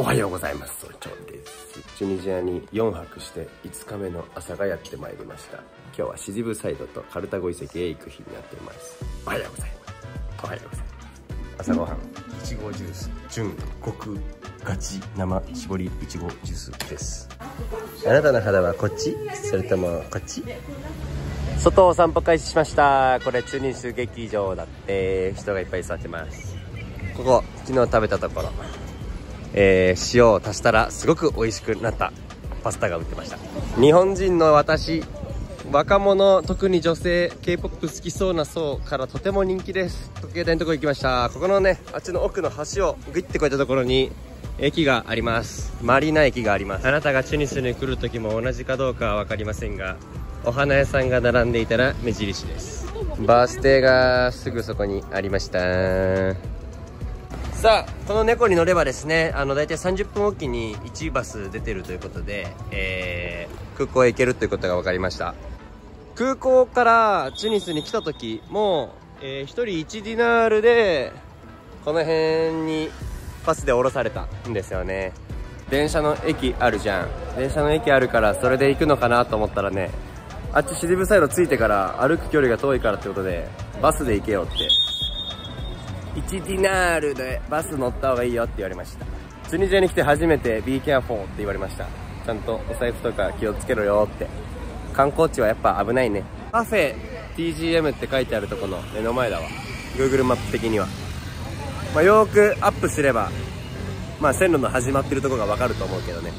はようございます。早朝です。チュニジアに4泊して5日目の朝がやってまいりました。今日はシジブサイドとカルタゴ遺跡へ行く日になっています。おはようございます。おはようございます。朝ごはん、いちごジュース、純極ガチ生搾りいちごジュースです。あなたの肌はこっち？それともこっち？外を散歩開始しました。これチュニス劇場だって、人がいっぱい座ってます。ここ昨日食べたところ、塩を足したらすごく美味しくなったパスタが売ってました。日本人の私、若者、特に女性、 K-POP 好きそうな層からとても人気です。時計台のところ行きました。ここのね、あっちの奥の橋をグイって越えたところに駅があります。マリーナ駅があります。あなたがチュニスに来る時も同じかどうかは分かりませんが、お花屋さんが並んでいたら目印です。バース停がすぐそこにありました。さあ、この猫に乗ればですね、だいたい30分おきに1バス出てるということで、空港へ行けるということが分かりました。空港からチュニスに来た時も、1人1ディナールでこの辺にバスで降ろされたんですよね。電車の駅あるじゃん。電車の駅あるからそれで行くのかなと思ったらね、あっちシディブサイド着いてから歩く距離が遠いからってことでバスで行けよって、1ディナールでバス乗った方がいいよって言われました。チュニジアに来て初めて Be careful って言われました。ちゃんとお財布とか気をつけろよって。観光地はやっぱ危ないね。カフェ TGM って書いてあるとこの目の前だわ。 Google マップ的には、よーくアップすれば線路の始まってるとこがわかると思うけどね。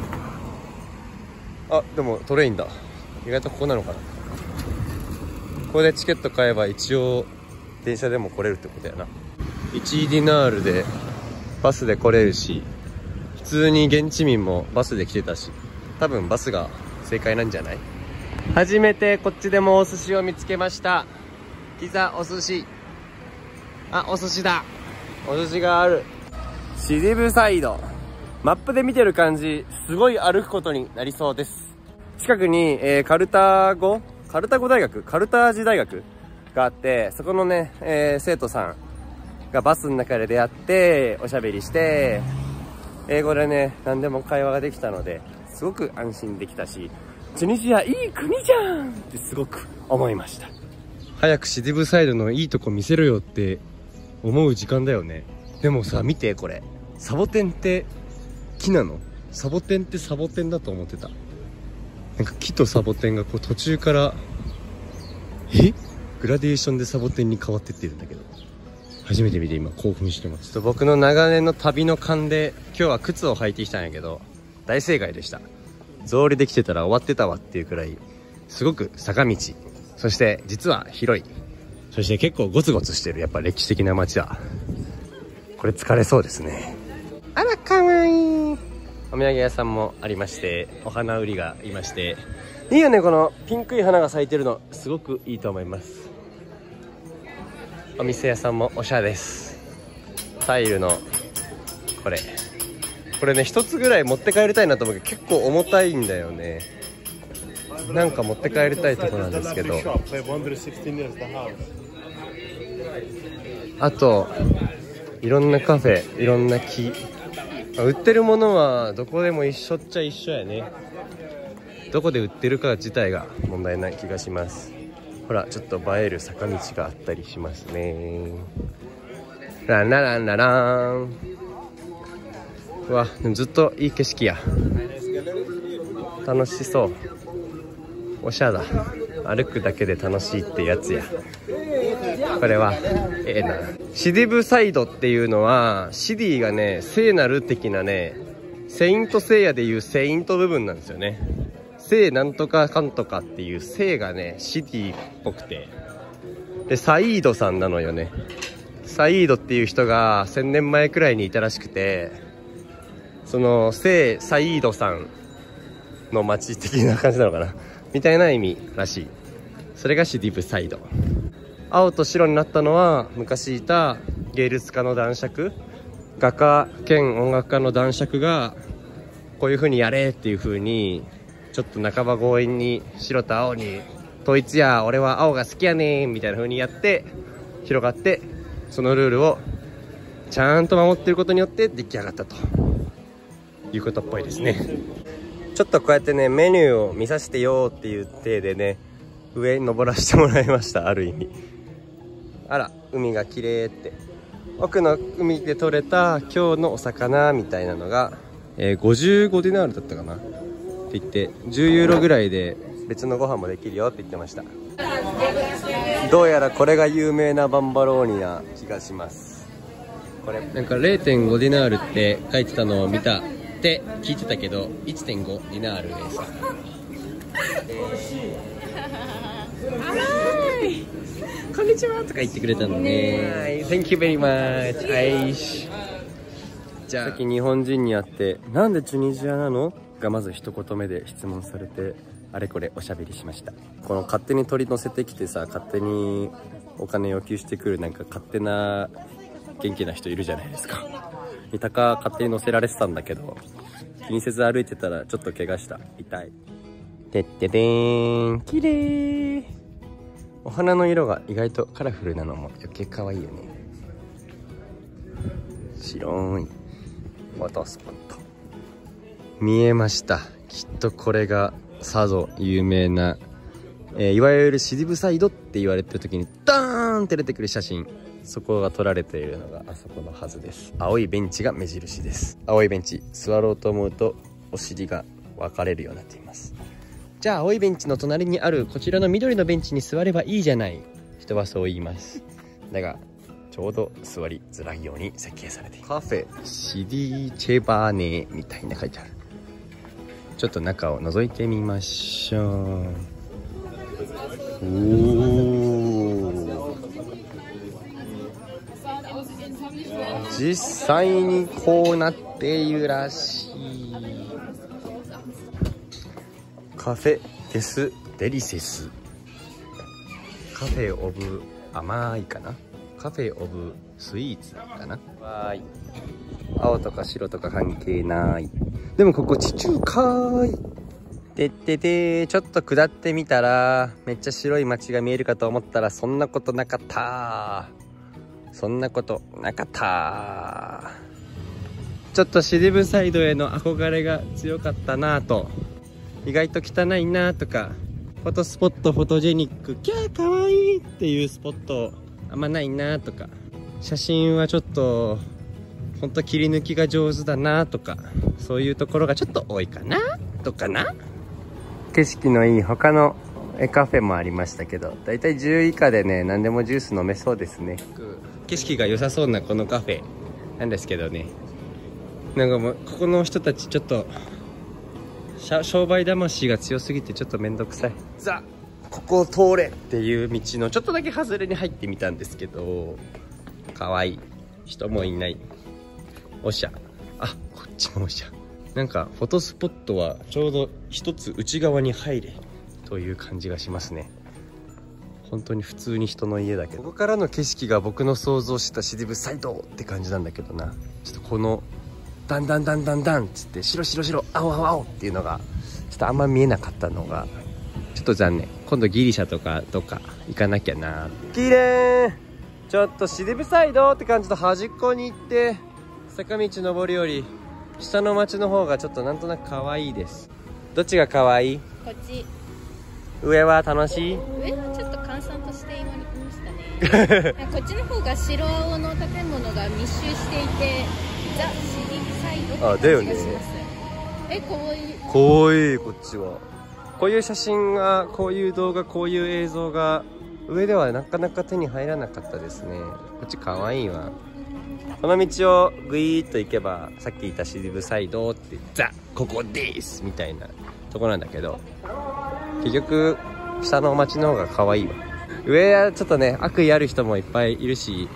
あ、でもトレインだ。意外とここなのかな。ここでチケット買えば一応電車でも来れるってことやな。1ディナールでバスで来れるし、普通に現地民もバスで来てたし、多分バスが正解なんじゃない？初めてこっちでもお寿司を見つけました。ピザ、お寿司。あ、お寿司だ。お寿司がある。シディブサイド。マップで見てる感じ、すごい歩くことになりそうです。近くに、カルタージ大学があって、そこのね、生徒さんがバスの中で出会っておしゃべりして、英語でね何でも会話ができたので、すごく安心できたし、チュニジアいい国じゃんってすごく思いました。早くシディブサイドのいいとこ見せろよって思う時間だよね。でもさ、見てこれ、サボテンって木なの？サボテンってサボテンだと思ってた。なんか木とサボテンがこう途中からグラデーションでサボテンに変わってってるんだけど、初めて見て今興奮してます。僕の長年の旅の勘で今日は靴を履いてきたんやけど、大正解でした。草履できてたら終わってたわっていうくらいすごく坂道、そして実は広い、そして結構ゴツゴツしてる、やっぱ歴史的な街だ。これ疲れそうですね。あらかわいい。お土産屋さんもありまして、お花売りがいまして、いいよね。このピンクい花が咲いてるのすごくいいと思います。お店屋さんもおしゃれです。タイルのこれね、一つぐらい持って帰りたいなと思うけど、結構重たいんだよね。なんか持って帰りたいとこなんですけど、あといろんなカフェ、いろんな木、売ってるものはどこでも一緒っちゃ一緒やね。どこで売ってるか自体が問題ない気がします。ほら、ちょっと映える坂道があったりしますね。ランラランララン。うわ、ずっといい景色や。楽しそう。おしゃだ。歩くだけで楽しいってやつや。これはええな。シディブサイドっていうのは、シディがね、聖なる的なね、セイントセイヤでいうセイント部分なんですよね。聖なんとかかんとかっていう聖がね、シディっぽくて、でサイードさんなのよね。サイードっていう人が1000年前くらいにいたらしくて、その聖サイードさんの町的な感じなのかなみたいな意味らしい。それがシディブサイド。青と白になったのは昔いた芸術家の男爵、画家兼音楽家の男爵がこういう風にやれっていう風にちょっと半ば強引に白と青に統一や、俺は青が好きやねんみたいな風にやって広がって、そのルールをちゃんと守っていることによって出来上がったということっぽいですね。ちょっとこうやってねメニューを見させてよっていう体でね上に登らせてもらいました。ある意味あら海が綺麗って、奥の海で採れた今日のお魚みたいなのが、55ディナールだったかなって言って10ユーロぐらいで別のご飯もできるよって言ってました。どうやらこれが有名なバンバローニな気がします。これなんか 0.5 ディナールって書いてたのを見たって聞いてたけど 1.5 ディナールです。こんにちはとか言ってくれたのね。Thank you very much。じゃあさっき日本人に会ってなんでチュニジアなのがまず一言目で質問されて、あれこれおしゃべりしました。この勝手に取り乗せてきてさ、勝手にお金要求してくるなんか勝手な元気な人いるじゃないですか。にたか勝手に乗せられてたんだけど気にせず歩いてたらちょっと怪我した。痛い。てってでーん、綺麗。お花の色が意外とカラフルなのも余計可愛いよね。白いフォトスポット見えました。きっとこれがさぞ有名な、いわゆるシディブサイドって言われてる時にダーンって出てくる写真、そこが撮られているのがあそこのはずです。青いベンチが目印です。青いベンチ座ろうと思うとお尻が分かれるようになっています。じゃあ青いベンチの隣にあるこちらの緑のベンチに座ればいいじゃない、人はそう言います。だがちょうど座りづらいように設計されている。カフェシディチェバーネみたいな書いてある。ちょっと中を覗いてみましょう。おー、実際にこうなっているらしい。カフェデスデリセス、カフェオブ甘いかな、カフェオブスイーツかな。わーい、青とか白とか関係ない。でもここ地中海でちょっと下ってみたらめっちゃ白い街が見えるかと思ったらそんなことなかった。そんなことなかった。ちょっとシディブサイドへの憧れが強かったなぁと、意外と汚いなとか、フォトスポットフォトジェニックキャーかわいいっていうスポットあんまないなとか、写真はちょっとほんと切り抜きが上手だなとか、そういうところがちょっと多いかなとかな。景色のいい他のカフェもありましたけど、だいたい10以下でね何でもジュース飲めそうですね。景色が良さそうなこのカフェなんですけどね、なんかもうここの人たちちょっと商売魂が強すぎてちょっとめんどくさい。ザここを通れっていう道のちょっとだけ外れに入ってみたんですけど、かわいい、人もいない、おしゃ、あ、こっちもおしゃ。なんかフォトスポットはちょうど一つ内側に入れという感じがしますね。本当に普通に人の家だけど、ここからの景色が僕の想像したシディブサイドって感じなんだけどな。ちょっとこのダンダンダンダンダンっつって白白白青青青っていうのがちょっとあんま見えなかったのがちょっと残念。今度ギリシャとかどっか行かなきゃな。綺麗。ちょっとシディブサイドって感じと端っこに行って坂道登るより下の町の方がちょっとなんとなく可愛いです。どっちが可愛い？ こっち。 上は楽しい？ 上はちょっと閑散として今に来ましたね。こっちの方が白青の建物が密集していてザ・シディブサイドって感じがします。かわいい。 かわいい。こっちはこういう写真が、こういう動画、こういう映像が上ではなかなか手に入らなかったですね。こっちかわいいわ。この道をグイーッと行けばさっき言ったシディブサイドってザここですみたいなとこなんだけど、結局下の町の方が可愛いわ。上はちょっとね悪意ある人もいっぱいいるし、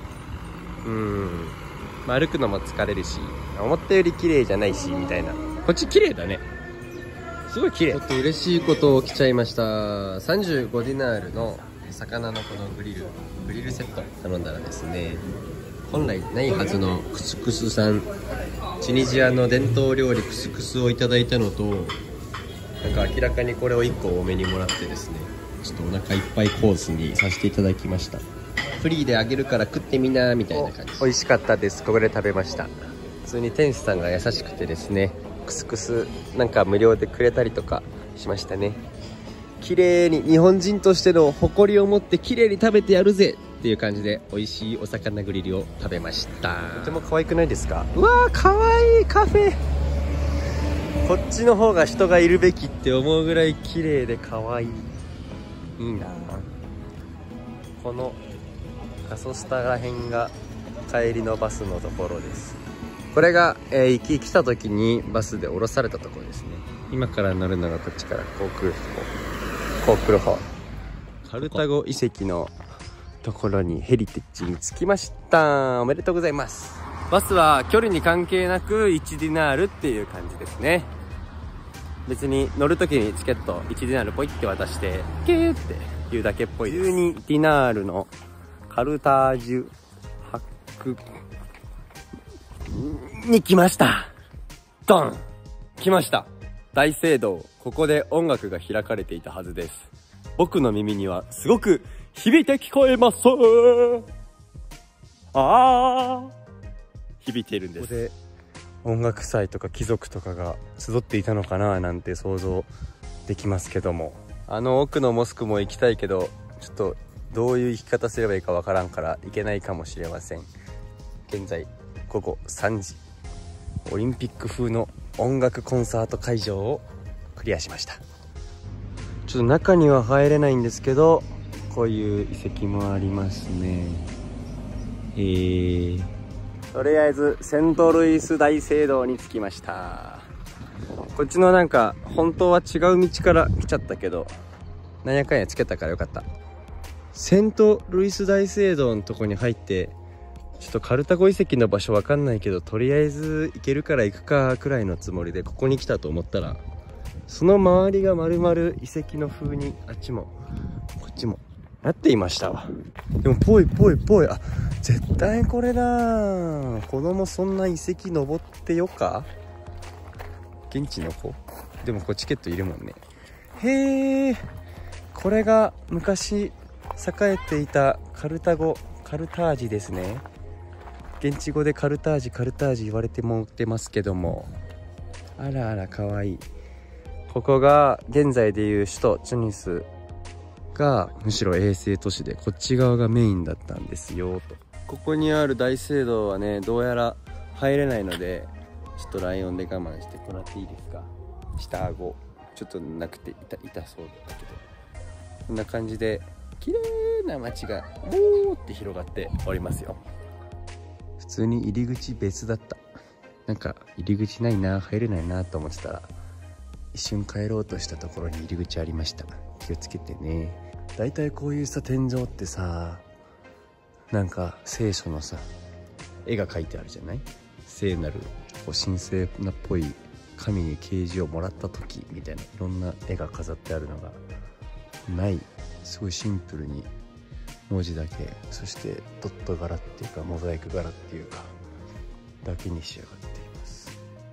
まあ、歩くのも疲れるし思ったより綺麗じゃないしみたいな。こっち綺麗だね、すごい綺麗。ちょっと嬉しいこと起きちゃいました。35ディナールの魚のこのグリルセット頼んだらですね、本来ないはずのクスクスさん、チュニジアの伝統料理クスクスをいただいたのと、なんか明らかにこれを1個多めにもらってですね、ちょっとお腹いっぱいコースにさせていただきました。フリーであげるから食ってみなみたいな感じ。美味しかったです。ここで食べました。普通に店主さんが優しくてですね、 クスクスなんか無料でくれたりとかしましたね。綺麗に日本人としての誇りを持って綺麗に食べてやるぜっていう感じで美味しいお魚グリルを食べました。とても可愛くないですか？うわー可愛いカフェ。こっちの方が人がいるべきって思うぐらい綺麗で可愛い。いいな。この過疎スタらへんが帰りのバスのところです。これが、来た時にバスで降ろされたところですね。今から乗るのがこっちからこう来る方。カルタゴ遺跡のところにヘリテッジに着きました。おめでとうございます。バスは距離に関係なく1ディナールっていう感じですね。別に乗る時にチケット1ディナールポイって渡してキューって言うだけっぽいです。12ディナールのカルタージュ博に来ました。ドン！来ました。大聖堂。ここで音楽が開かれていたはずです。僕の耳にはすごく響いて聞こえます。響いているんです。ここで音楽祭とか貴族とかが集っていたのかななんて想像できますけども、あの奥のモスクも行きたいけど、ちょっとどういう生き方すればいいかわからんから行けないかもしれません。現在午後3時、オリンピック風の音楽コンサート会場をクリアしました。ちょっと中には入れないんですけど、こういう遺跡もありますね。とりあえずセントルイス大聖堂に着きました。こっちのなんか本当は違う道から来ちゃったけど、なんやかんやつけたからよかった。セントルイス大聖堂のとこに入って、ちょっとカルタゴ遺跡の場所わかんないけど、とりあえず行けるから行くかくらいのつもりでここに来たと思ったら、その周りが丸々遺跡の風にあっちもこっちもなっていましたわ。でもぽい、あ、絶対これだ。子供そんな遺跡登ってよか？現地の子でもこうチケットいるもんね。へえ、これが昔栄えていたカルタージですね。現地語でカルタージ言われてもってますけども、あらあらかわいい。ここが現在でいう首都チュニスがむしろ衛星都市で、こっち側がメインだったんですよと。ここにある大聖堂はね、どうやら入れないので、ちょっとライオンで我慢してもらっていいですか。下顎ちょっとなくて痛そうだけど、こんな感じで綺麗な街がボーって広がっておりますよ。普通に入り口別だった。なんか入り口ないな、入れないなと思ってたら、一瞬帰ろうとしたところに入り口ありました。気をつけてね。だいたいこういうさ、天井ってさ、なんか聖書のさ絵が描いてあるじゃない。聖なるこう神聖なっぽい神に啓示をもらった時みたいな、いろんな絵が飾ってあるのがない。すごいシンプルに文字だけ、そしてドット柄っていうかモザイク柄っていうかだけに仕上がっています。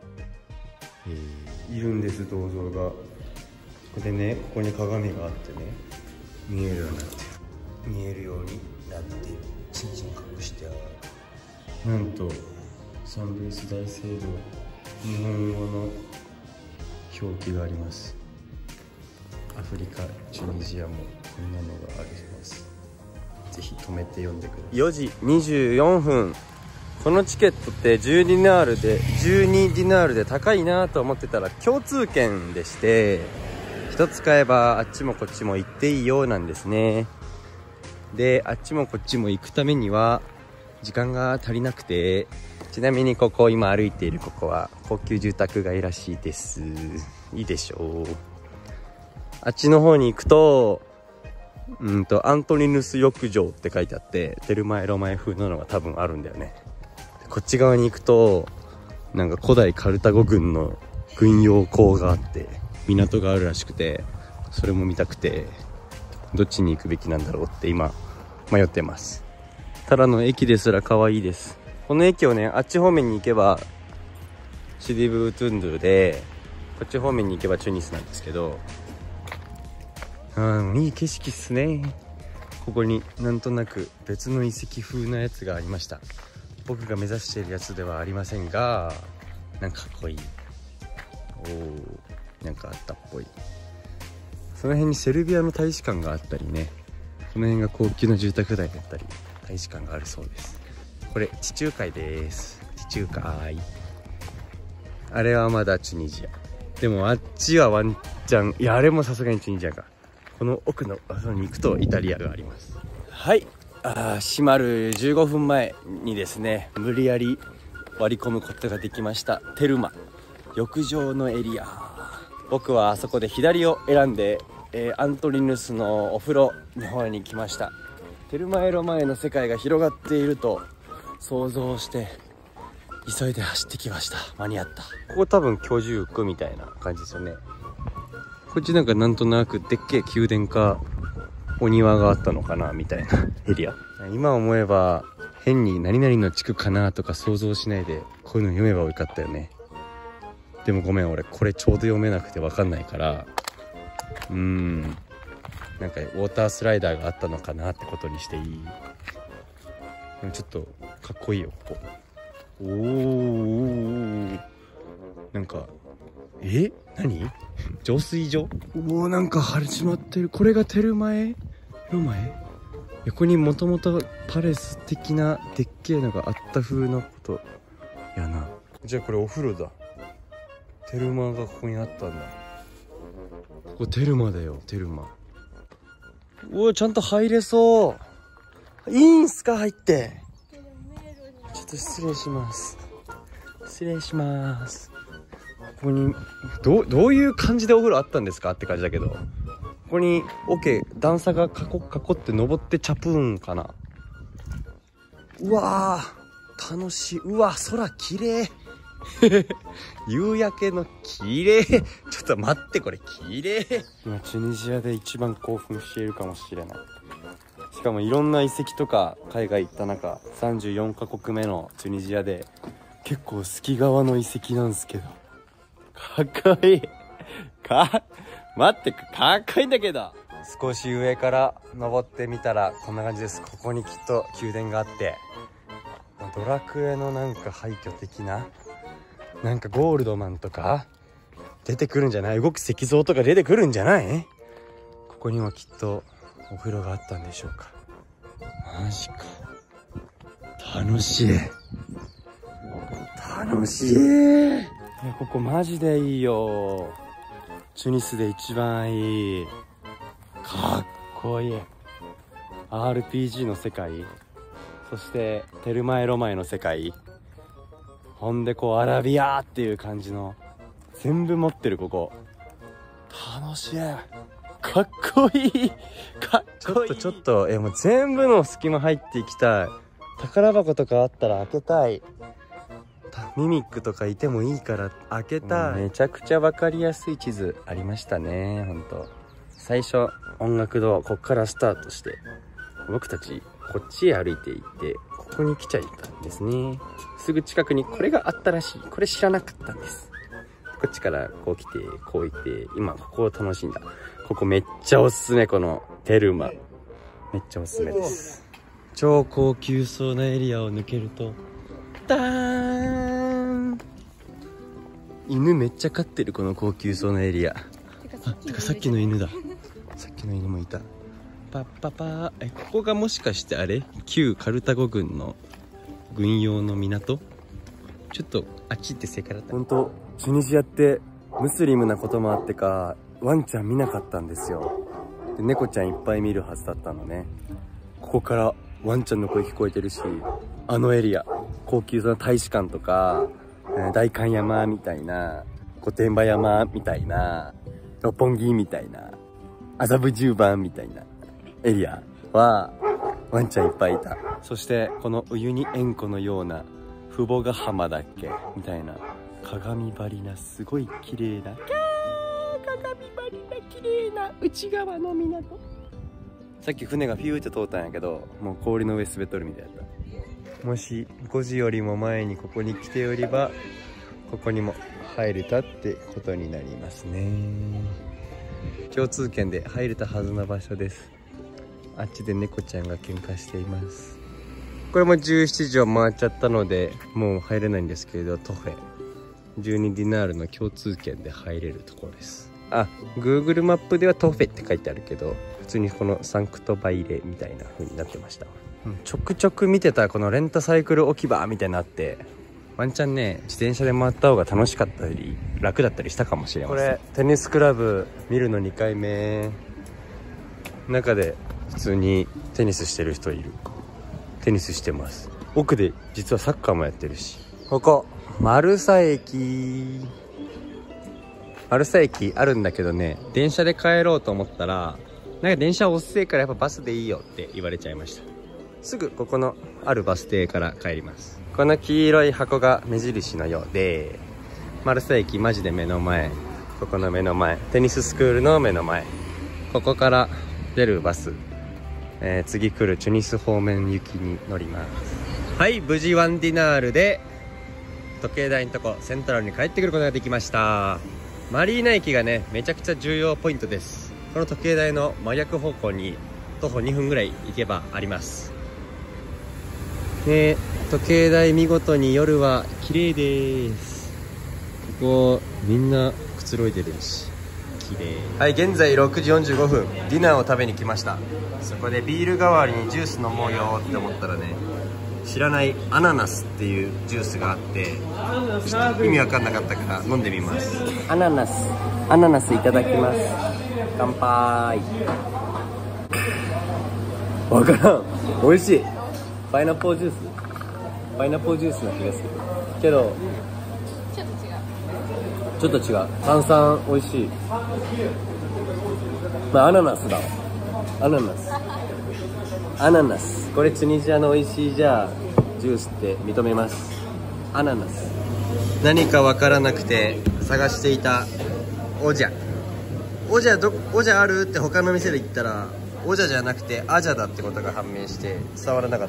いるんです、銅像が。でね、ここに鏡があってね、見えるようになってる。見えるようになってる。ちんちん隠してある。なんとサンルイス大聖堂、日本語の表記があります。アフリカ、チュニジアもこんなのがあります。ぜひ止めて読んでください。4時24分。このチケットって12ディナールで高いなと思ってたら共通券でして、一つ買えばあっちもこっちも行っていいようなんですね。で、あっちもこっちも行くためには時間が足りなくて、ちなみにここ今歩いているここは高級住宅街らしいです。いいでしょう。あっちの方に行くとアントニヌス浴場って書いてあって、テルマエロマエ風なのが多分あるんだよね。こっち側に行くとなんか古代カルタゴ軍の軍用港があって港があるらしくて、それも見たくてどっちに行くべきなんだろうって今迷ってます。ただの駅ですら可愛いです。この駅をね、あっち方面に行けばシディブートゥンドゥで、こっち方面に行けばチュニスなんですけど、いい景色っすね。ここになんとなく別の遺跡風なやつがありました。僕が目指しているやつではありませんが、なんかかっこいい。 なんかあったっぽい。その辺にセルビアの大使館があったりね、この辺が高級な住宅街だったり大使館があるそうです。これ地中海です。地中海。あれはまだチュニジアでも、あっちはワンチャン、いやあれもさすがにチュニジアか。この奥の場所に行くとイタリアがあります。はい、閉まる15分前にですね、無理やり割り込むことができましたテルマ浴場のエリア。僕はあそこで左を選んで、アントリヌスのお風呂の方に来ました。テルマエロマエの世界が広がっていると想像して急いで走ってきました。間に合った。ここ多分居住区みたいな感じですよね。こっちなんかなんとなくでっけえ宮殿かお庭があったのかなみたいなエリア。今思えば変に何々の地区かなとか想像しないでこういうの読めばよかったよね。でもごめん、俺これちょうど読めなくて分かんないから、なんかウォータースライダーがあったのかなってことにしていい？でもちょっとかっこいいよここ。なんか何？浄水場？なんか始まってる。これがテルマエロマエ？横にもともとパレス的なでっけえのがあった風のことやな。じゃあこれお風呂だ。テルマがここにあったんだ。ここテルマだよ、テルマ。ちゃんと入れそう。いいんすか、入って。ちょっと失礼します。失礼します。ここにどういう感じでお風呂あったんですかって感じだけど、ここに段差が囲って登ってチャプーンかな。うわー楽しい。うわ空綺麗夕焼けの綺麗。ちょっと待って、これ綺麗。今チュニジアで一番興奮しているかもしれない。しかもいろんな遺跡とか海外行った中34カ国目のチュニジアで結構好き側の遺跡なんですけど、かっこいい。待って、かっこいいんだけど。少し上から登ってみたらこんな感じです。ここにきっと宮殿があって、ドラクエのなんか廃墟的な、なんかゴールドマンとか出てくるんじゃない？動く石像とか出てくるんじゃない？ここにもきっとお風呂があったんでしょうか。マジか。楽しい。ここマジでいいよ。チュニスで一番いい。かっこいい。 RPG の世界、そしてテルマエロマエの世界、ほんでこうアラビアっていう感じの全部持ってる。ここ楽しい。かっこいい。ちょっともう全部の隙間入っていきたい。宝箱とかあったら開けたい。ミミックとかいてもいいから開けたい。めちゃくちゃ分かりやすい地図ありましたね。ほんと最初音楽堂、こっからスタートして僕たちこっちへ歩いていってここに来ちゃったんですね。すぐ近くにこれがあったらしい。これ知らなかったんです。こっちからこう来てこう行って今ここを楽しんだ。ここめっちゃおすすめ。このテルマめっちゃおすすめです。超高級そうなエリアを抜けるとダーン、犬めっちゃ飼ってる。この高級そうなエリア。てかさっきの犬だ。さっきの犬もいた。パッパパー。ここがもしかしてあれ、旧カルタゴ軍の軍用の港？ちょっとあっちって正解だった。ほんとチュニジアってムスリムなこともあってかワンちゃん見なかったんですよ。で猫ちゃんいっぱい見るはずだったのね。ここからワンちゃんの声聞こえてるし、あのエリア高級な大使館とか代官山みたいな、御殿場山みたいな、六本木みたいな、麻布十番みたいなエリアはワンちゃんいっぱいいた。そしてこのウユニ塩湖のような父母ヶ浜だっけみたいな鏡張りなすごい綺麗な鏡張りな綺麗な内側の港。さっき船がフィューって通ったんやけど、もう氷の上滑っとるみたいだった。もし5時よりも前にここに来ておればここにも入れたってことになりますね。共通券で入れたはずの場所です。あっちで猫ちゃんが喧嘩しています。これも17時を回っちゃったのでもう入れないんですけれど、トフェ 12ディナールの共通券で入れるところです。あ、Google マップではトフェって書いてあるけど、普通にこのサンクトバイレみたいな風になってました。ちょくちょく見てたこのレンタサイクル置き場みたいになって、ワンチャンね、自転車で回った方が楽しかったり楽だったりしたかもしれません。これテニスクラブ見るの2回目。中で普通にテニスしてる人いる。テニスしてます。奥で実はサッカーもやってるし。ここマルサ駅あるんだけどね、電車で帰ろうと思ったら、なんか電車遅いからやっぱバスでいいよって言われちゃいました。すぐここのあるバス停から帰ります。この黄色い箱が目印のようで、マルサ駅マジで目の前、ここの目の前、テニススクールの目の前、ここから出るバス、次来るチュニス方面行きに乗ります。はい、無事ワンディナールで時計台のとこセントラルに帰ってくることができました。マリーナ駅がね、めちゃくちゃ重要ポイントです。この時計台の真逆方向に徒歩2分ぐらい行けばあります。で、時計台見事に夜は綺麗です。ここみんなくつろいでるし綺麗。はい、現在6時45分、ディナーを食べに来ました。そこでビール代わりにジュース飲もうよって思ったらね、知らないアナナスっていうジュースがあって、意味わかんなかったから飲んでみます。アナナスいただきます。乾杯。わからん、美味しい。パイナップルジュースな気がするけど、ちょっと違う。炭酸美味しい。まあアナナスだわ。アナナス、これチュニジアの美味しいジュースって認めます。アナナス。何かわからなくて探していたオジャあるって他の店で言ったら、オジャじゃなくてアジャだってことが判明して伝わらなかった。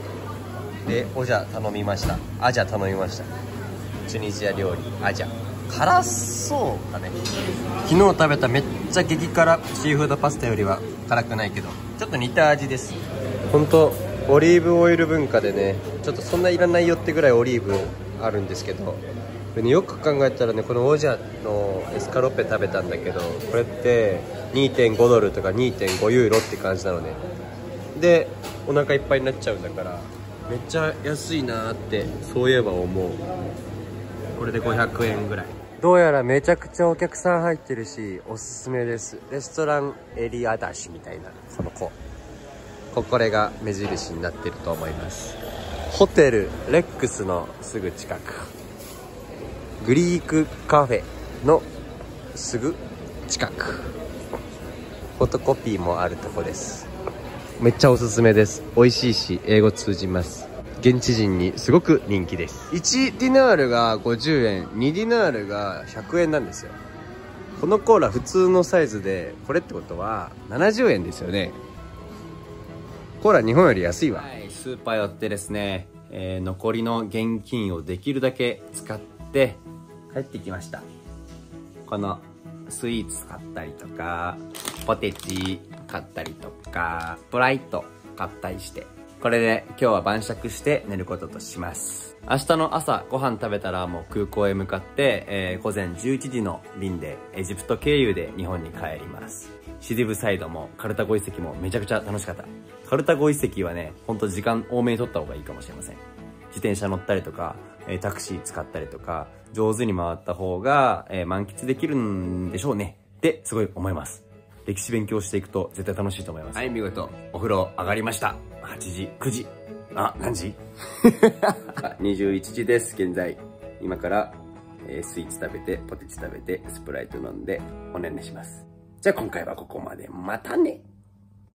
で、オジャ頼みました。アジャ頼みました。チュニジア料理アジャ。辛そうかね。昨日食べためっちゃ激辛シーフードパスタよりは辛くないけど、ちょっと似た味です。ほんとオリーブオイル文化でね、ちょっとそんないらないよってぐらいオリーブあるんですけど、よく考えたらね、このオジャのエスカロッペ食べたんだけど、これって 2.5 ドルとか 2.5 ユーロって感じなのね。でお腹いっぱいになっちゃうんだから、めっちゃ安いなーってそういえば思う。これで500円ぐらい。どうやらめちゃくちゃお客さん入ってるし、おすすめです。レストランエリアダッシュみたいな、これが目印になってると思います。ホテルレックスのすぐ近く、グリークカフェのすぐ近く、フォトコピーもあるとこです。めっちゃおすすめです。美味しいし英語通じます。現地人にすごく人気です。1ディナールが50円、2ディナールが100円なんですよ。このコーラ普通のサイズで、これってことは70円ですよね。コーラ日本より安いわ。はい、スーパー寄ってですね、残りの現金をできるだけ使って帰ってきました。このスイーツ買ったりとか、ポテチ買ったりとか、スプライト買ったりして、これで今日は晩酌して寝ることとします。明日の朝ご飯食べたらもう空港へ向かって、午前11時の便でエジプト経由で日本に帰ります。シディブサイドもカルタゴ遺跡もめちゃくちゃ楽しかった。カルタゴ遺跡はね、ほんと時間多めに取った方がいいかもしれません。自転車乗ったりとか、タクシー使ったりとか、上手に回った方が、満喫できるんでしょうねってすごい思います。歴史勉強していくと絶対楽しいと思います。はい、見事お風呂上がりました。8時、9時。あ、何時21時です、現在。今から、スイーツ食べて、ポテチ食べて、スプライト飲んで、おねんねします。じゃあ今回はここまで。またね。